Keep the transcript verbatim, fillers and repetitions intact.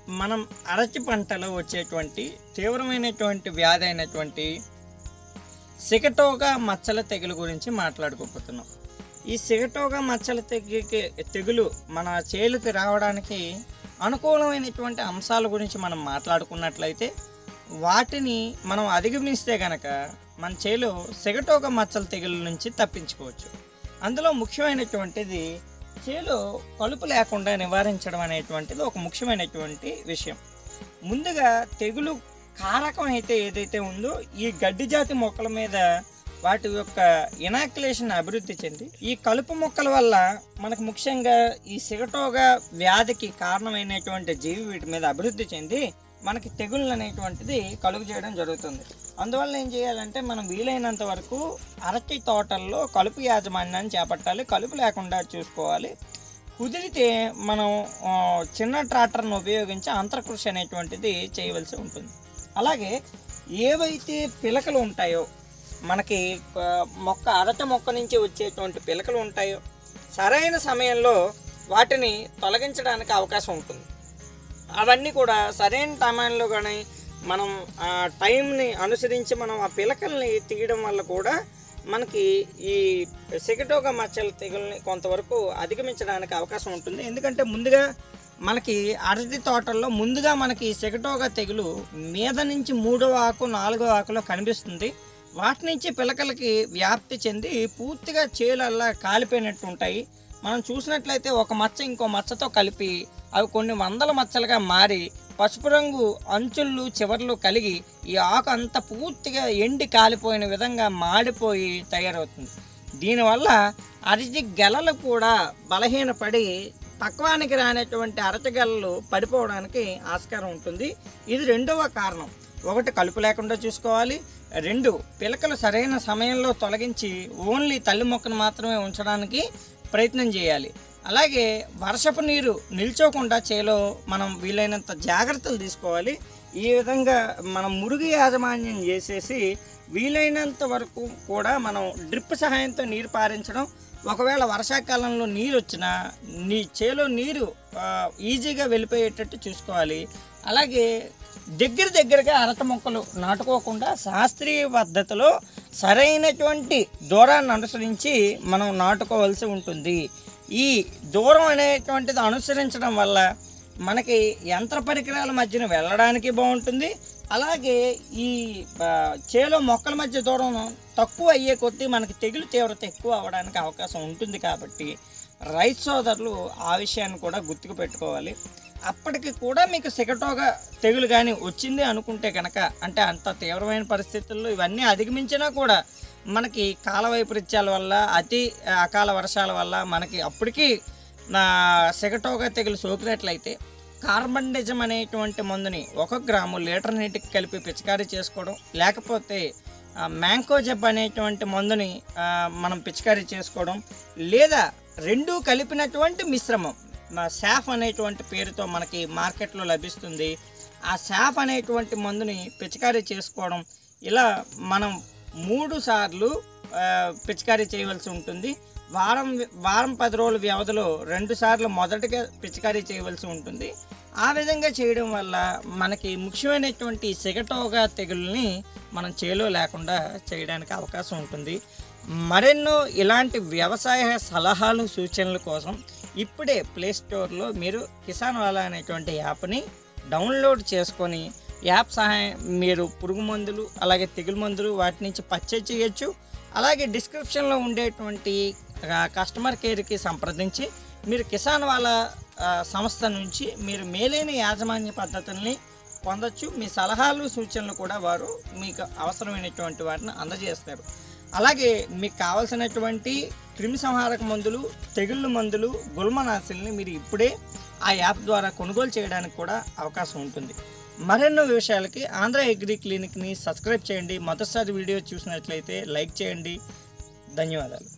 మనం అరటి పంటలో వచ్చేటువంటి తీవ్రమైనటువంటి వ్యాధి అయినటువంటి సిగటోగా మచ్చల తెగులు గురించి మాట్లాడుకోబోతున్నాం. ఈ సిగటోగా మచ్చల తెగుకి తెగులు మన చేలుకి రావడానికి అనుకూలమైనటువంటి అంశాల గురించి మనం మాట్లాడుకున్నట్లయితే వాటిని మనం అధిగమిస్తే కనుక మన చేలో సిగటోగా మచ్చల తెగుల నుంచి తప్పించుకోవచ్చు. అందులో ముఖ్యమైనటువంటిది చేలో కలుపు లేకుండా నివారించడం అనేటువంటిది ఒక ముఖ్యమైనటువంటి విషయం. ముందుగా తెగులు కారకం అయితే ఏదైతే ఉందో ఈ గడ్డి జాతి మొక్కల మీద వాటి యొక్క ఇనాక్యులేషన్ అభివృద్ధి చెంది ఈ కలుపు మొక్కల వల్ల మనకు ముఖ్యంగా ఈ సిగటోగా వ్యాధికి కారణమైనటువంటి జీవి వీటి మీద అభివృద్ధి చెంది మనకి తెగుళ్ళు అనేటువంటిది కలుగు చేయడం జరుగుతుంది. అందువల్ల ఏం చేయాలంటే మనం వీలైనంత వరకు అరటి తోటల్లో కలుపు యాజమాన్యాన్ని చేపట్టాలి, కలుపు లేకుండా చూసుకోవాలి. కుదిరితే మనం చిన్న ట్రాక్టర్ను ఉపయోగించి అంతర్కృషి అనేటువంటిది చేయవలసి ఉంటుంది. అలాగే ఏవైతే పిలకలు ఉంటాయో మనకి మొక్క అరటి మొక్క నుంచి వచ్చేటువంటి పిలకలు ఉంటాయో సరైన సమయంలో వాటిని తొలగించడానికి అవకాశం ఉంటుంది. అవన్నీ కూడా సరైన సమయంలో కానీ మనం ఆ టైంని అనుసరించి మనం ఆ పిలకల్ని తీయడం వల్ల కూడా మనకి ఈ సిగటోగా మచ్చల తెగుల్ని కొంతవరకు అధిగమించడానికి అవకాశం ఉంటుంది. ఎందుకంటే ముందుగా మనకి అరటి తోటల్లో ముందుగా మనకి సిగటోగా తెగులు మీద నుంచి మూడవ ఆకు నాలుగవ ఆకులో కనిపిస్తుంది. వాటి నుంచి పిలకలకి వ్యాప్తి చెంది పూర్తిగా చేలల్లా కాలిపోయినట్టు ఉంటాయి. మనం చూసినట్లయితే ఒక మచ్చ ఇంకో మచ్చతో కలిపి అవి కొన్ని వందల మచ్చలుగా మారి పసుపు రంగు అంచుళ్ళు చివర్లు కలిగి ఈ ఆకు అంతా పూర్తిగా ఎండి కాలిపోయిన విధంగా మాడిపోయి తయారవుతుంది. దీనివల్ల అరటి గెలలు కూడా బలహీనపడి పక్వానికి రానటువంటి అరటి గెలలు పడిపోవడానికి ఆస్కారం ఉంటుంది. ఇది రెండవ కారణం. ఒకటి కలుపు లేకుండా చూసుకోవాలి, రెండు పిలకలు సరైన సమయంలో తొలగించి ఓన్లీ తల్లి మొక్కను మాత్రమే ఉంచడానికి ప్రయత్నం చేయాలి. అలాగే వర్షపు నీరు నిల్చోకుండా చేలో మనం వీలైనంత జాగ్రత్తలు తీసుకోవాలి. ఈ విధంగా మనం మురుగు యాజమాన్యం చేసేసి వీలైనంత వరకు కూడా మనం డ్రిప్ సహాయంతో నీరు పారించడం. ఒకవేళ వర్షాకాలంలో నీరు వచ్చినా నీ చేలో నీరు ఈజీగా వెళ్ళిపోయేటట్టు చూసుకోవాలి. అలాగే దగ్గర దగ్గరగా అరటి మొక్కలు నాటుకోకుండా శాస్త్రీయ పద్ధతిలో సరైనటువంటి దూరాన్ని అనుసరించి మనం నాటుకోవాల్సి ఉంటుంది. ఈ దూరం అనేటువంటిది అనుసరించడం వల్ల మనకి యంత్ర పరికరాల మధ్యన వెళ్ళడానికి బాగుంటుంది. అలాగే ఈ చేలో మొక్కల మధ్య దూరం తక్కువ అయ్యే కొద్దీ మనకి తెగులు తీవ్రత ఎక్కువ అవ్వడానికి అవకాశం ఉంటుంది. కాబట్టి రైతు సోదరులు ఆ విషయాన్ని కూడా గుర్తుకు పెట్టుకోవాలి. అప్పటికి కూడా మీకు సిగటోగా తెగులు కానీ వచ్చింది అనుకుంటే కనుక అంటే అంత తీవ్రమైన పరిస్థితుల్లో ఇవన్నీ అధిగమించినా కూడా మనకి కాల వైపరీత్యాల వల్ల అతి అకాల వర్షాల వల్ల మనకి అప్పటికి సిగటోగా తెగులు సోకినట్లయితే కార్బండిజం అనేటువంటి మందుని ఒక గ్రాము లీటర్ నీటికి కలిపి పిచికారీ చేసుకోవడం, లేకపోతే మ్యాంకోజెబ్ అనేటువంటి మందుని మనం పిచికారీ చేసుకోవడం, లేదా రెండూ కలిపినటువంటి మిశ్రమం శాఫ్ అనేటువంటి పేరుతో మనకి మార్కెట్లో లభిస్తుంది. ఆ శాఫ్ అనేటువంటి మందుని పిచికారీ చేసుకోవడం, ఇలా మనం మూడు సార్లు పిచికారీ చేయవలసి ఉంటుంది. వారం వారం పది రోజుల వ్యవధిలో రెండు సార్లు మొదటగా పిచికారీ చేయవలసి ఉంటుంది. ఆ విధంగా చేయడం వల్ల మనకి ముఖ్యమైనటువంటి సిగటోగా తెగుల్ని మనం చేలో లేకుండా చేయడానికి అవకాశం ఉంటుంది. మరెన్నో ఇలాంటి వ్యవసాయ సలహాలు సూచనల కోసం ఇప్పుడే ప్లేస్టోర్లో మీరు కిసాన్ వాలా అనేటువంటి యాప్ని డౌన్లోడ్ చేసుకొని యాప్ సహాయం మీరు పురుగు మందులు అలాగే తెగులు మందులు వాటి నుంచి పర్చేజ్ చేయొచ్చు. అలాగే డిస్క్రిప్షన్లో ఉండేటువంటి కస్టమర్ కేర్కి సంప్రదించి మీరు కిసాన్ వాలా సంస్థ నుంచి మీరు మేలైన యాజమాన్య పద్ధతుల్ని పొందొచ్చు. మీ సలహాలు సూచనలు కూడా వారు మీకు అవసరమైనటువంటి వాటిని అందజేస్తారు. అలాగే మీకు కావాల్సినటువంటి క్రిమి సంహారక మందులు, తెగుళ్ళు మందులు, గుల్మనాశిల్ని మీరు ఇప్పుడే ఆ యాప్ ద్వారా కొనుగోలు చేయడానికి కూడా అవకాశం ఉంటుంది. మరెన్నో విషయాలకి ఆంధ్ర అగ్రి క్లినిక్ని సబ్స్క్రైబ్ చేయండి. మొదటిసారి వీడియో చూసినట్లయితే లైక్ చేయండి. ధన్యవాదాలు.